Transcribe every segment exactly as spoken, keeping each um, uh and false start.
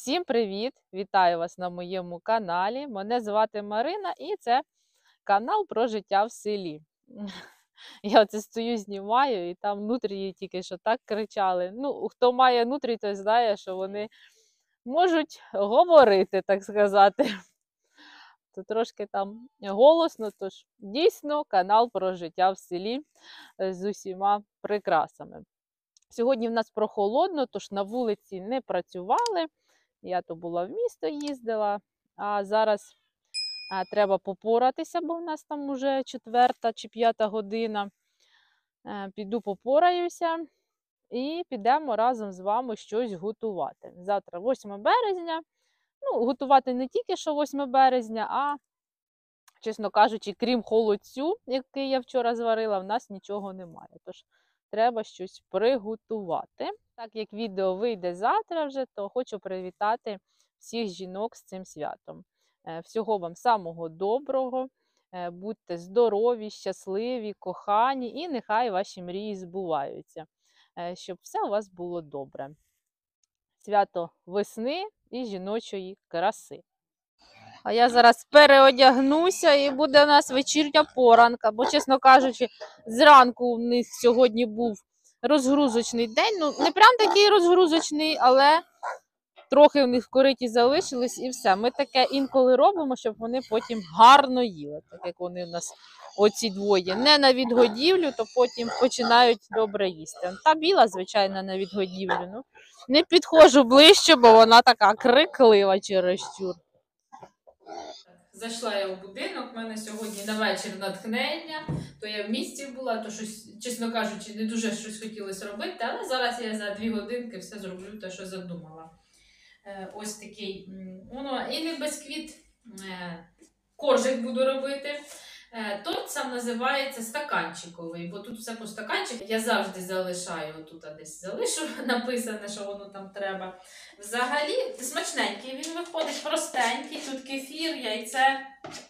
Всім привіт! Вітаю вас на моєму каналі. Мене звати Марина і це канал про життя в селі. Я оце стою, знімаю, і там нутрії тільки що так кричали. Ну, хто має нутрій, той знає, що вони можуть говорити, так сказати. То трошки там голосно, тож дійсно канал про життя в селі з усіма прикрасами. Сьогодні в нас прохолодно, тож на вулиці не працювали. Я то була в місто їздила, а зараз а, треба попоратися, бо в нас там уже четверта чи п'ята година. Е, піду попораюся і підемо разом з вами щось готувати. Завтра восьме березня. Ну, готувати не тільки що восьме березня, а, чесно кажучи, крім холодцю, який я вчора зварила, в нас нічого немає. Тож треба щось приготувати. Так як відео вийде завтра вже, то хочу привітати всіх жінок з цим святом. Всього вам самого доброго, будьте здорові, щасливі, кохані і нехай ваші мрії збуваються, щоб все у вас було добре. Свято весни і жіночої краси. А я зараз переодягнуся і буде у нас вечірня поранка, бо, чесно кажучи, зранку у них сьогодні був розгрузочний день. Ну, не прям такий розгрузочний, але трохи в них в кориті залишилось і все. Ми таке інколи робимо, щоб вони потім гарно їли, так як вони у нас оці двоє. Не на відгодівлю, то потім починають добре їсти. Та біла, звичайно, на відгодівлю. Ну, не підходжу ближче, бо вона така криклива чересчур. Зайшла я у будинок, в мене сьогодні на вечір натхнення, то я в місті була, то щось, чесно кажучи, не дуже щось хотілося робити, але зараз я за дві годинки все зроблю те, що задумала. Е, ось такий, воно і не бисквіт, е, коржик буду робити. Е, торт сам називається стаканчиковий, бо тут все по стаканчику. Я завжди залишаю, тут десь залишу, написане, що воно там треба. Взагалі смачненький він виходить, простенький, тут кефір, яйце,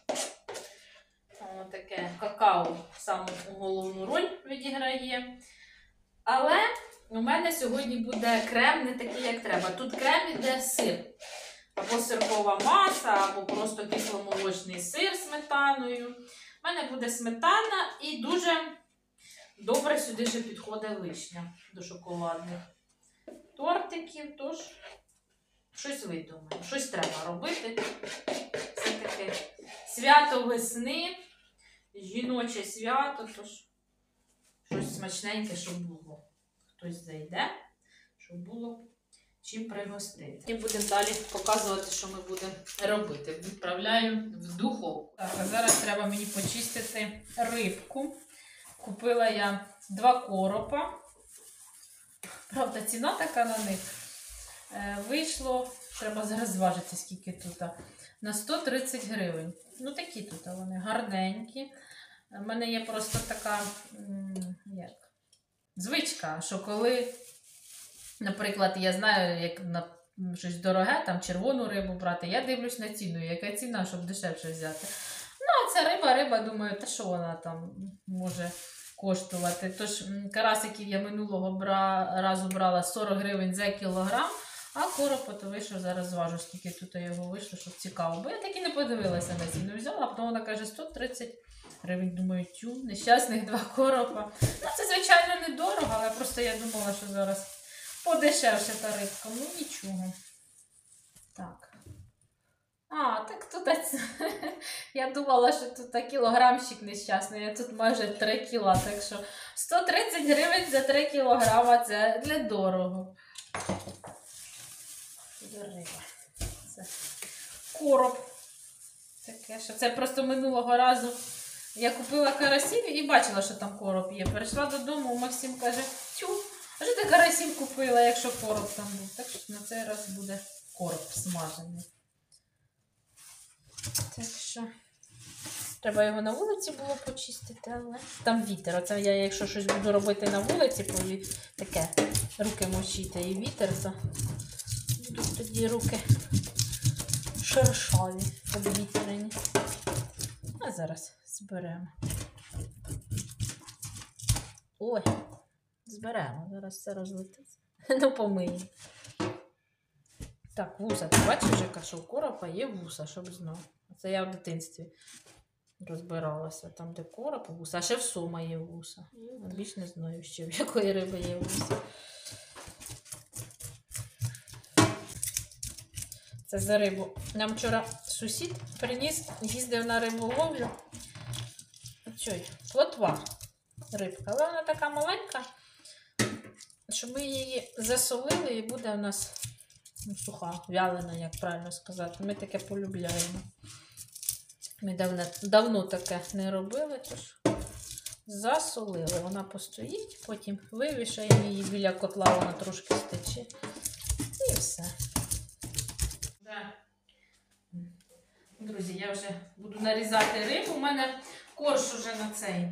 о, таке какао саму головну роль відіграє. Але у мене сьогодні буде крем не такий, як треба. Тут крем іде сир. Або сиркова маса, або просто кисломолочний сир з сметаною. У мене буде сметана і дуже добре сюди ще підходить вишня до шоколадних тортиків. Тож, щось видумаю, щось треба робити. Це таке свято весни, жіноче свято, тож щось смачненьке, щоб було. Хтось зайде, щоб було чим пригостити. І будемо далі показувати, що ми будемо робити. Відправляю в духовку. Так, а зараз треба мені почистити рибку. Купила я два коропа. Правда, ціна така на них. Е, вийшло, треба зараз зважити, скільки тут. На сто тридцять гривень. Ну, такі тут вони гарненькі. У мене є просто така, як, звичка, що коли, наприклад, я знаю, як на щось дороге, там червону рибу брати, я дивлюсь на ціну, яка ціна, щоб дешевше взяти. Ну, а ця риба, риба, думаю, та що вона там може коштувати. Тож, карасиків я минулого бра... разу брала сорок гривень за кілограм, а коропа, то вийшов, зараз зважу, скільки тут його вийшло, щоб цікаво. Бо я так і не подивилася на ціну. Взяла, а потім вона каже сто тридцять гривень. Думаю, тю, нещасних два коропа. Ну, це, звичайно, недорого, але просто я думала, що зараз подешевше та рибка. Ну, нічого. Так. А, так тут, я думала, що тут кілограмчик нещасний, а тут майже три кіла, так що сто тридцять гривень за три кілограма, це недорого. Це риба. Це короб. Таке, що це просто минулого разу я купила карасів і бачила, що там короб є. Прийшла додому, Максим каже, тю, а що ти карасів купила, якщо короб там був? Так що на цей раз буде короб смажений. Так що, треба його на вулиці було почистити, але там вітер. Оце я, якщо щось буду робити на вулиці, пові... таке, руки мочити і вітер, то будуть тоді руки шершаві, обвітрені. А зараз зберемо. Ой, зберемо, зараз все розлетиться. Ну, помиємо. Так, вуса. Ти бачиш, яка що у коропа є вуса, щоб знав. Це я в дитинстві розбиралася. Там, де короб, вуса. А ще в сома є вуса. Більш не знаю, ще в якої риби є вуса. Це за рибу. Нам вчора сусід приніс, їздив на риболовлю. Оцей, плотва рибка. Але вона така маленька, що ми її засолили і буде у нас ну, суха, вялена, як правильно сказати. Ми таке полюбляємо. Ми давно, давно таке не робили, тож засолили. Вона постоїть, потім вивішаємо її біля котла, вона трошки стече. І все. Друзі, я вже буду нарізати рибу. У мене корж уже на цей,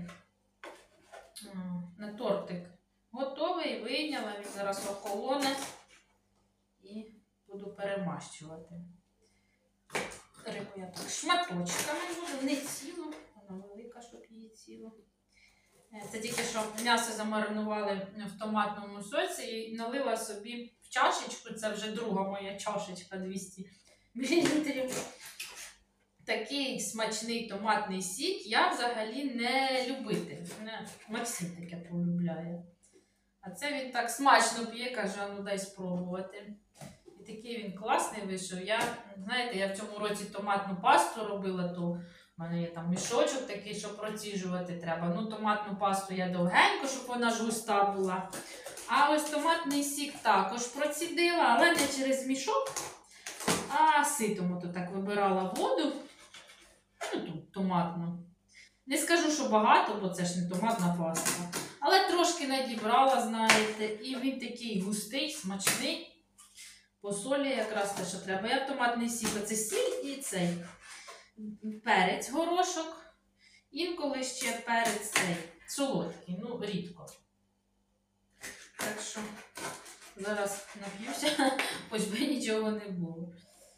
на тортик готовий, вийняла, він зараз охолоне і буду перемащувати. Рибу я так шматочками буду, не цілу, вона велика, щоб її цілу. Це тільки що м'ясо замаринували в томатному соці і налила собі в чашечку, це вже друга моя чашечка двісті мілілітрів. Такий смачний томатний сік я взагалі не любитель. Максим таке полюбляє. А це він так смачно п'є, каже, а ну дай спробувати. І такий він класний вийшов. Я, знаєте, я в цьому році томатну пасту робила, то в мене є там мішочок такий, що проціжувати треба. Ну, томатну пасту я довгенько, щоб вона ж густа була. А ось томатний сік також процідила, але не через мішок, а ситому то так вибирала воду. Ну, тут томатну. Не скажу, що багато, бо це ж не томатна паста. Але трошки надібрала, знаєте, і він такий густий, смачний. По солі якраз те, що треба. Я томатний сік, оце сіль і цей перець горошок. Інколи ще перець цей солодкий, ну рідко. Так що зараз нап'юся, хоч би нічого не було.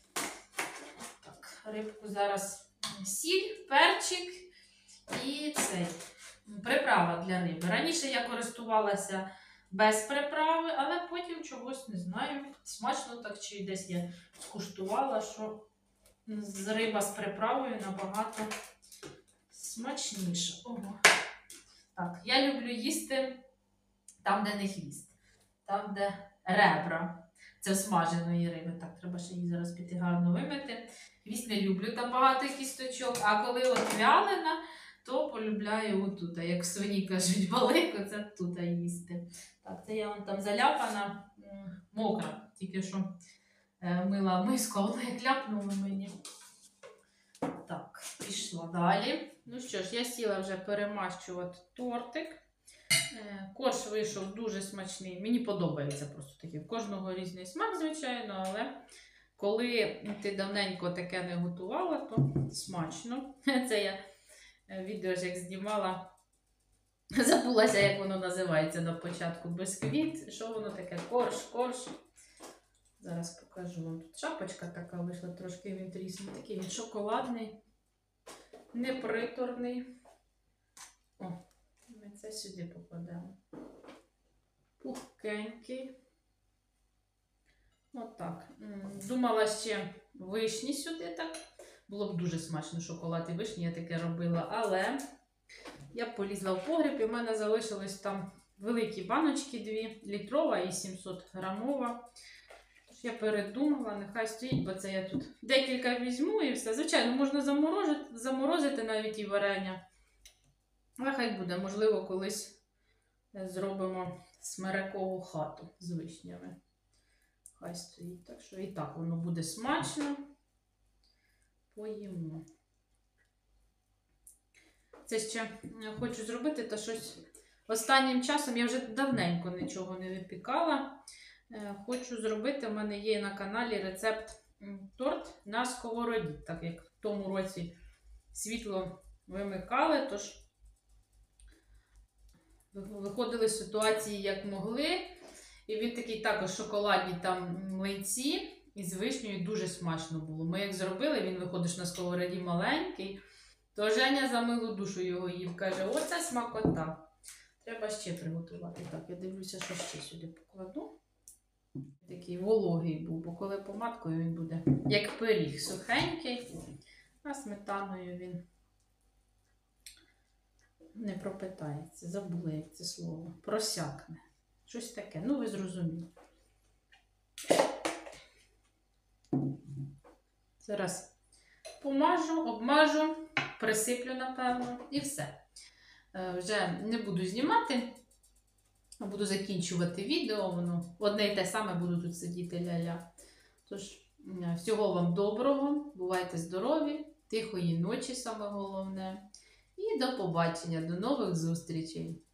Так, рибку зараз сіль, перчик і цей приправа для риби. Раніше я користувалася без приправи, але потім чогось не знаю. Смачно так, чи десь я скуштувала, що риба з приправою набагато смачніша. Ого. Так, я люблю їсти там, де не хвіст, там, де ребра. Це смаженої риби. Так, треба ще її зараз піти гарно вимити. Хвіст не люблю, там багато кісточок, а коли от вялена, то полюбляю отут. Як свині кажуть, балико, це тут їсти. Так, це я вон там заляпана, мокра, тільки що е, мила миску, але як ляпнула мені. Так, пішла далі. Ну що ж, я сіла вже перемащувати тортик. Е, корж вийшов дуже смачний. Мені подобається просто такий. В кожного різний смак, звичайно, але коли ти давненько таке не готувала, то смачно. Це я відео ж як знімала, забулася, як воно називається на початку. Бисквіт, що воно таке? Корж, корж. Зараз покажу вам. Тут шапочка така вийшла, трошки він трісний. Такий він шоколадний, неприторний. О, ми це сюди покладемо. Пухкенький. Отак. Думала ще вишні сюди так. Було б дуже смачно шоколад і вишні, я таке робила, але я полізла в погріб і в мене залишилось там великі баночки, дві, літрова і сімсот грамова. Тож я передумала, нехай стоїть, бо це я тут декілька візьму і все. Звичайно, можна заморозити, заморозити навіть і варення. Але хай буде, можливо, колись зробимо смирекову хату з вишнями. Хай стоїть, так що і так воно буде смачно. Поїмо. Це ще хочу зробити, то щось останнім часом я вже давненько нічого не випікала. Хочу зробити, в мене є на каналі рецепт торт на сковороді, так як в тому році світло вимикали, тож виходили з ситуації як могли. І він такий також шоколадні там млинці. І з вишнею дуже смачно було. Ми як зробили, він виходиш на сковороді маленький, то Женя за милу душу його їв. Каже, оце смакота. Треба ще приготувати. Так, я дивлюся, що ще сюди покладу. Такий вологий був, бо коли помадкою він буде як пиріг сухенький, а сметаною він не пропитається. Забула, як це слово. Просякне. Щось таке. Ну, ви зрозуміли. Зараз помажу, обмажу, присиплю, напевно, і все. Е, вже не буду знімати, а буду закінчувати відео. Воно одне й те саме, буду тут сидіти ля-ля. Тож, е, всього вам доброго, бувайте здорові, тихої ночі, саме головне. І до побачення, до нових зустрічей!